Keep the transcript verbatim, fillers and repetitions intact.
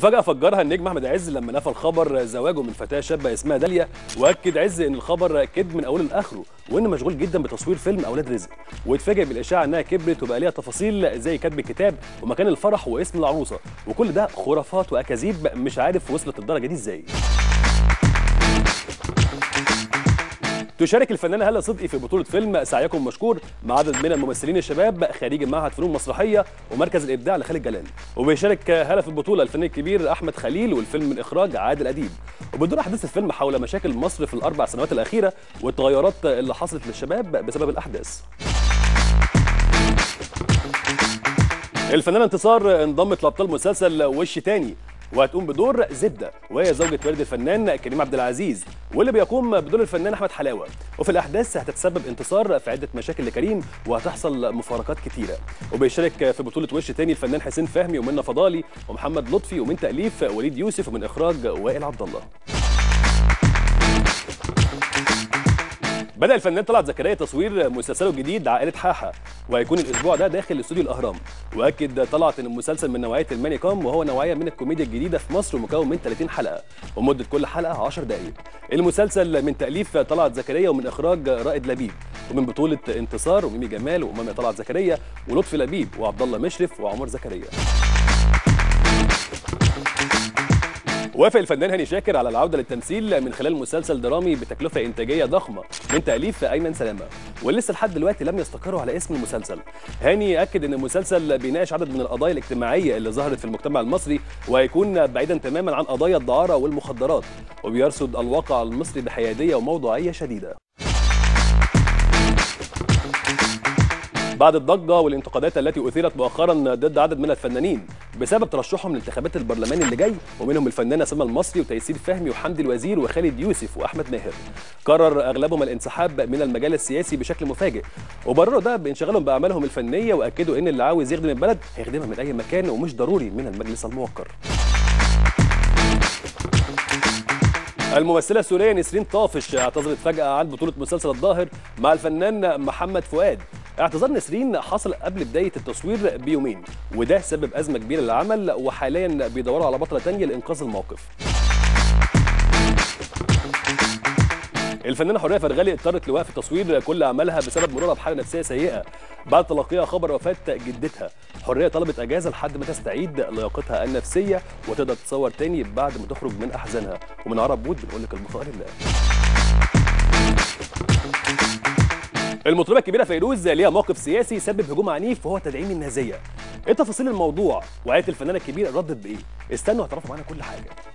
مفاجأة فجرها النجم أحمد عز لما نفى الخبر زواجه من فتاة شابة اسمها داليا، وأكد عز إن الخبر كذب من أوله لآخره، وإنه مشغول جدا بتصوير فيلم أولاد رزق، واتفاجئ بالإشاعة إنها كبرت وبقى ليها تفاصيل زي كتب الكتاب ومكان الفرح واسم العروسة، وكل ده خرافات وأكاذيب مش عارف وصلت للدرجة دي إزاي. تشارك الفنانة هالة صدقي في بطولة فيلم سعيكم مشكور مع عدد من الممثلين الشباب خريج معهد فنون مسرحية ومركز الإبداع لخالد جلال، وبيشارك هالة في البطولة الفنان الكبير أحمد خليل، والفيلم من إخراج عادل أديب، وبتدور أحداث الفيلم حول مشاكل مصر في الأربع سنوات الأخيرة والتغيرات اللي حصلت للشباب بسبب الأحداث. الفنانة انتصار انضمت لأبطال مسلسل وش تاني، وهتقوم بدور زبده، وهي زوجة والد الفنان كريم عبد العزيز، واللي بيقوم بدور الفنان احمد حلاوه. وفي الاحداث هتتسبب انتصار في عده مشاكل لكريم، وهتحصل مفارقات كتيره. وبيشارك في بطوله وش تاني الفنان حسين فهمي ومنى فضالي ومحمد لطفي، ومن تاليف وليد يوسف ومن اخراج وائل عبد الله. بدأ الفنان طلعت زكريا تصوير مسلسله الجديد عائلة حاحة، وهيكون الأسبوع ده داخل استوديو الأهرام، وأكد طلعت إن المسلسل من نوعية الماني كوم، وهو نوعية من الكوميديا الجديدة في مصر، ومكون من ثلاثين حلقة ومدة كل حلقة عشر دقايق. المسلسل من تأليف طلعت زكريا ومن إخراج رائد لبيب، ومن بطولة انتصار وميمي جمال وأمامي طلعت زكريا ولطفي لبيب وعبد الله مشرف وعمر زكريا. وافق الفنان هاني شاكر على العوده للتمثيل من خلال مسلسل درامي بتكلفه انتاجيه ضخمه من تاليف ايمن سلامه، ولسه لحد دلوقتي لم يستقروا على اسم المسلسل. هاني اكد ان المسلسل بيناقش عدد من القضايا الاجتماعيه اللي ظهرت في المجتمع المصري، وهيكون بعيدا تماما عن قضايا الدعاره والمخدرات، وبيرصد الواقع المصري بحياديه وموضوعيه شديده. بعد الضجة والانتقادات التي أثيرت مؤخرا ضد عدد من الفنانين بسبب ترشحهم لانتخابات البرلمان اللي جاي، ومنهم الفنانة سلمى المصري وتيسير فهمي وحمدي الوزير وخالد يوسف وأحمد ماهر، قرر أغلبهم الانسحاب من المجال السياسي بشكل مفاجئ، وبرروا ده بانشغالهم بأعمالهم الفنية، وأكدوا إن اللي عاوز يخدم البلد هيخدمها من أي مكان ومش ضروري من المجلس الموقر. الممثلة السورية نسرين طافش اعتذرت فجأة عن بطولة مسلسل الظاهر مع الفنان محمد فؤاد. اعتذار نسرين حصل قبل بداية التصوير بيومين، وده سبب أزمة كبيرة للعمل، وحاليا بيدوروا على بطلة تانية لإنقاذ الموقف. الفنانة حورية فرغلي اضطرت لوقف تصوير كل أعمالها بسبب مرورها بحالة نفسية سيئة بعد تلقيها خبر وفاة جدتها. حورية طلبت أجازة لحد ما تستعيد لياقتها النفسية وتقدر تصور تاني بعد ما تخرج من أحزانها. ومن عرب بود بنقول لك البقاء لله. المطربة الكبيرة فيروز ليها موقف سياسي سبب هجوم عنيف، وهو تدعيم النازية. ايه تفاصيل الموضوع وعائلة الفنانة الكبيرة ردت بإيه؟ استنوا هتعرفوا معانا كل حاجة.